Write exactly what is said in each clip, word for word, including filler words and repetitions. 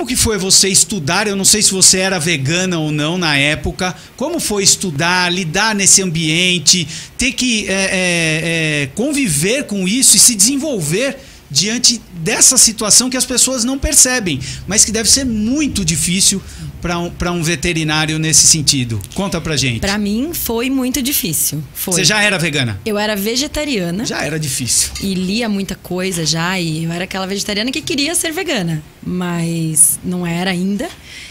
que foi você estudar? Eu não sei se você era vegana ou não na época. Como foi estudar, lidar nesse ambiente, ter que é, é, é, conviver com isso e se desenvolver diante dessa situação que as pessoas não percebem, mas que deve ser muito difícil para um, para um veterinário nesse sentido? Conta pra gente. Pra mim foi muito difícil. Foi. Você já era vegana? Eu era vegetariana. Já era difícil. E lia muita coisa já, e eu era aquela vegetariana que queria ser vegana, mas não era ainda.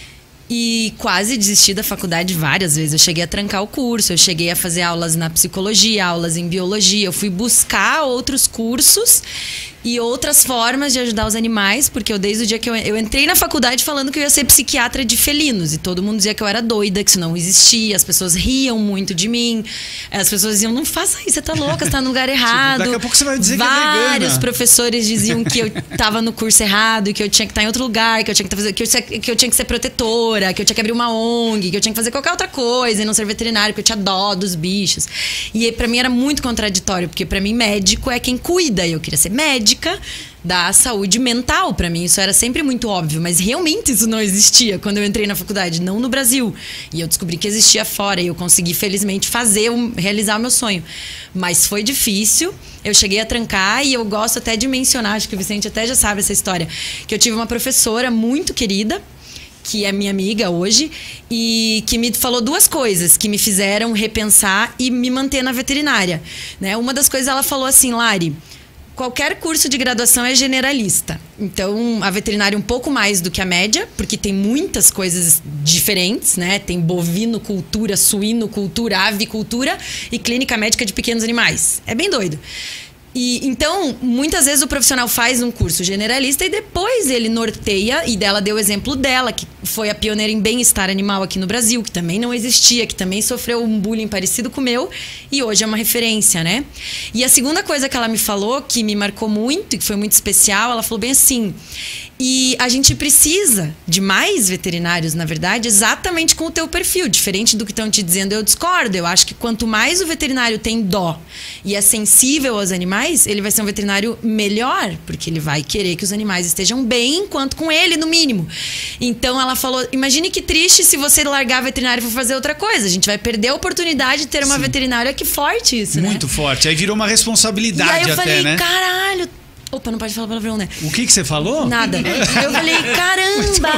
E quase desisti da faculdade várias vezes. Eu cheguei a trancar o curso, eu cheguei a fazer aulas na psicologia, aulas em biologia. Eu fui buscar outros cursos e outras formas de ajudar os animais, porque eu, desde o dia que eu, eu entrei na faculdade falando que eu ia ser psiquiatra de felinos, e todo mundo dizia que eu era doida, que isso não existia. As pessoas riam muito de mim. As pessoas diziam, não faça isso, você tá louca, você tá no lugar errado. Daqui a pouco você vai dizer Vários que é vegana. professores diziam que eu tava no curso errado, que eu tinha que estar em outro lugar, que eu tinha que, fazer, que eu, que eu tinha que ser protetora, que eu tinha que abrir uma O N G, que eu tinha que fazer qualquer outra coisa e não ser veterinário, porque eu tinha dó dos bichos. E pra mim era muito contraditório, porque pra mim médico é quem cuida, e eu queria ser médica da saúde mental. Pra mim isso era sempre muito óbvio, mas realmente isso não existia quando eu entrei na faculdade, não no Brasil. E eu descobri que existia fora, e eu consegui felizmente fazer, realizar o meu sonho. Mas foi difícil, eu cheguei a trancar, e eu gosto até de mencionar, acho que o Vicente até já sabe essa história, que eu tive uma professora muito querida, que é minha amiga hoje, e que me falou duas coisas que me fizeram repensar e me manter na veterinária, né? Uma das coisas, ela falou assim: Lari, qualquer curso de graduação é generalista. Então, a veterinária é um pouco mais do que a média, porque tem muitas coisas diferentes, né? Tem bovinocultura, suinocultura, avicultura e clínica médica de pequenos animais. É bem doido. E, então, muitas vezes o profissional faz um curso generalista e depois ele norteia, e dela deu o exemplo dela, que foi a pioneira em bem-estar animal aqui no Brasil, que também não existia, que também sofreu um bullying parecido com o meu, e hoje é uma referência, né? E a segunda coisa que ela me falou, que me marcou muito e que foi muito especial, ela falou bem assim: e a gente precisa de mais veterinários, na verdade, exatamente com o teu perfil. Diferente do que estão te dizendo, eu discordo. Eu acho que quanto mais o veterinário tem dó e é sensível aos animais, ele vai ser um veterinário melhor, porque ele vai querer que os animais estejam bem, enquanto com ele, no mínimo. Então ela falou, imagine que triste se você largar a veterinária e for fazer outra coisa. A gente vai perder a oportunidade de ter uma Sim. veterinária. Que forte isso, Muito né? forte. Aí virou uma responsabilidade até, né? E aí eu falei, né? caralho... Opa, não pode falar palavrão, né? O que que você falou? Nada. Eu falei, caramba!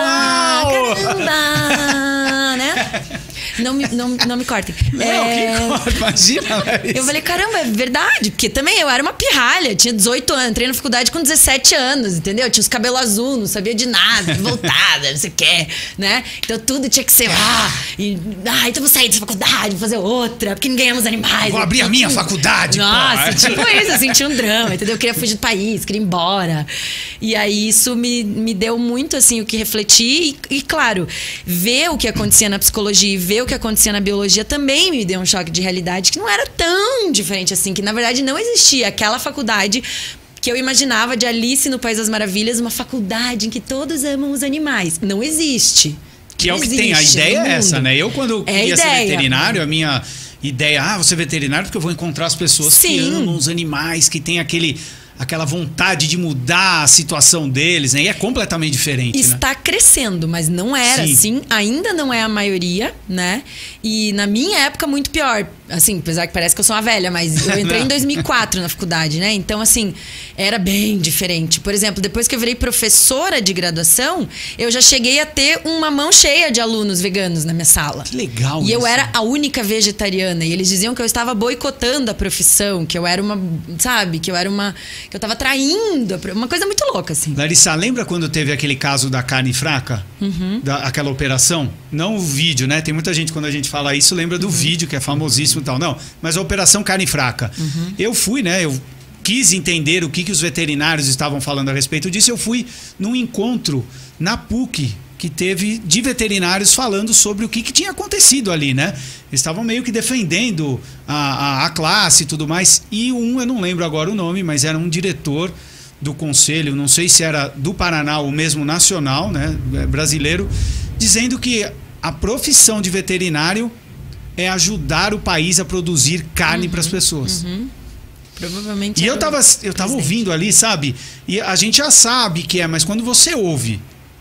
Caramba! Né? Não me, não, não me cortem. Não, é... que corta, imagina. Larissa. Eu falei, caramba, é verdade. Porque também eu era uma pirralha. Tinha dezoito anos, entrei na faculdade com dezessete anos, entendeu? Eu tinha os cabelos azul, não sabia de nada, voltada, não sei o que, né? Então tudo tinha que ser lá. E, ah, então vou sair dessa faculdade, vou fazer outra, porque ninguém ama os animais. Vou abrir a minha faculdade, Nossa, pô. tipo isso, eu senti um drama, entendeu? Eu queria fugir do país, queria ir embora. E aí isso me, me deu muito, assim, o que refletir. E, e, claro, ver o que acontecia na psicologia e ver o que acontecia na biologia também me deu um choque de realidade que não era tão diferente assim, que na verdade não existia aquela faculdade que eu imaginava de Alice no País das Maravilhas, uma faculdade em que todos amam os animais. Não existe. Que é o que tem. A ideia é essa, né? Eu, quando é queria ideia. ser veterinário, a minha ideia, ah, vou ser veterinário porque eu vou encontrar as pessoas Sim. que amam os animais, que tem aquele... aquela vontade de mudar a situação deles, né? E é completamente diferente, Está né? crescendo, mas não era Sim. assim. Ainda não é a maioria, né? E na minha época, muito pior. Assim, apesar que parece que eu sou uma velha, mas eu entrei em dois mil e quatro na faculdade, né? Então, assim, era bem diferente. Por exemplo, depois que eu virei professora de graduação, eu já cheguei a ter uma mão cheia de alunos veganos na minha sala. Que legal. E isso. eu era a única vegetariana. E eles diziam que eu estava boicotando a profissão, que eu era uma... Sabe? Que eu era uma... que eu tava traindo, uma coisa muito louca, assim. Larissa, lembra quando teve aquele caso da carne fraca? Uhum. Da, aquela operação? Não o vídeo, né? Tem muita gente, quando a gente fala isso, lembra do uhum. vídeo, que é famosíssimo e tal. Não, mas a operação carne fraca. Uhum. Eu fui, né? Eu quis entender o que, que os veterinários estavam falando a respeito disso. Eu fui num encontro na PUC, que teve de veterinários falando sobre o que, que tinha acontecido ali, né? Eles estavam meio que defendendo a, a, a classe e tudo mais. E um, eu não lembro agora o nome, mas era um diretor do conselho, não sei se era do Paraná ou mesmo nacional, né? Brasileiro, dizendo que a profissão de veterinário é ajudar o país a produzir carne uhum, para as pessoas. Uhum. Provavelmente. E eu tava, eu tava ouvindo ali, sabe? E a gente já sabe que é, mas quando você ouve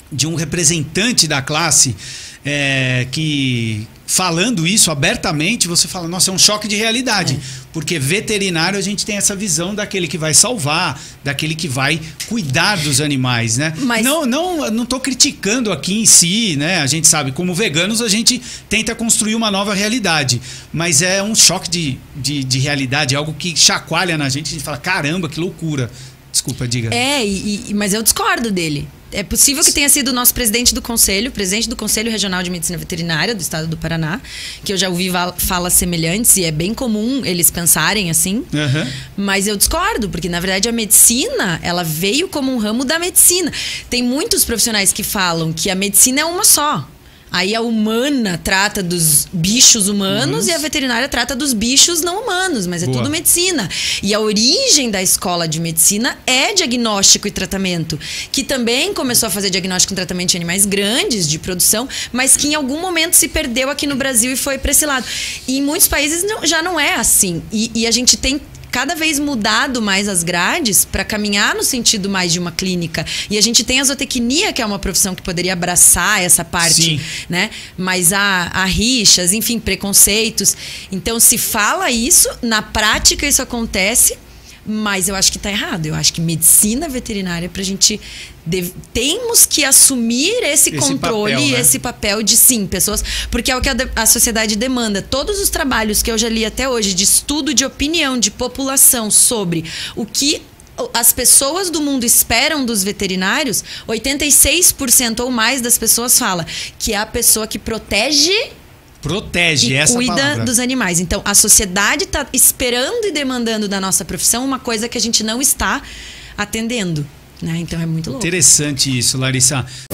de um representante da classe é, que... falando isso abertamente, você fala, nossa, é um choque de realidade. É. Porque veterinário a gente tem essa visão daquele que vai salvar, daquele que vai cuidar dos animais, né? Mas... Não, não, não tô criticando aqui em si, né? A gente sabe, como veganos, a gente tenta construir uma nova realidade. Mas é um choque de, de, de realidade, algo que chacoalha na gente. A gente fala, caramba, que loucura. Desculpa, diga. É, e, e, mas eu discordo dele. É possível que tenha sido o nosso presidente do conselho, presidente do Conselho Regional de Medicina Veterinária do estado do Paraná, que eu já ouvi falas semelhantes e é bem comum eles pensarem assim. Uhum. Mas eu discordo, porque na verdade a medicina, ela veio como um ramo da medicina. Tem muitos profissionais que falam que a medicina é uma só. Aí a humana trata dos bichos humanos uhum. e a veterinária trata dos bichos não humanos, mas é Boa. Tudo medicina. E a origem da escola de medicina é diagnóstico e tratamento, que também começou a fazer diagnóstico e tratamento de animais grandes, de produção, mas que em algum momento se perdeu aqui no Brasil e foi para esse lado. E em muitos países não, já não é assim. E, e a gente tem cada vez mudado mais as grades para caminhar no sentido mais de uma clínica. E a gente tem a zootecnia, que é uma profissão que poderia abraçar essa parte, Sim. né? Mas há, há rixas, enfim, preconceitos. Então, se fala isso, na prática isso acontece, mas eu acho que está errado. Eu acho que medicina veterinária, para a gente... Deve, temos que assumir esse, esse controle e né? esse papel de sim, pessoas, porque é o que a, a sociedade demanda. Todos os trabalhos que eu já li até hoje de estudo de opinião de população sobre o que as pessoas do mundo esperam dos veterinários, oitenta e seis por cento ou mais das pessoas fala que é a pessoa que protege Protege, e essa cuida palavra. Dos animais. Então, a sociedade está esperando e demandando da nossa profissão uma coisa que a gente não está atendendo. Né? Então é muito louco. Interessante isso, Larissa.